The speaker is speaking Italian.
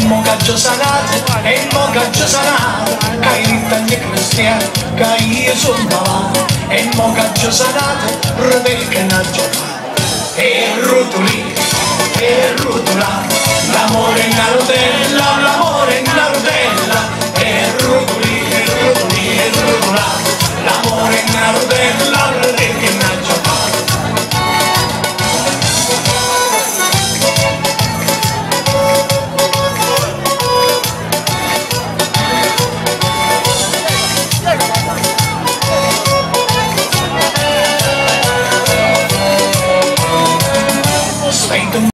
mo caggio sanato, e mo caggio sanato, che i tanti cristiani, che io sono malato, e mo caggio sanato, perché non giocato. E rotolì, e rotolà, l'amore in alto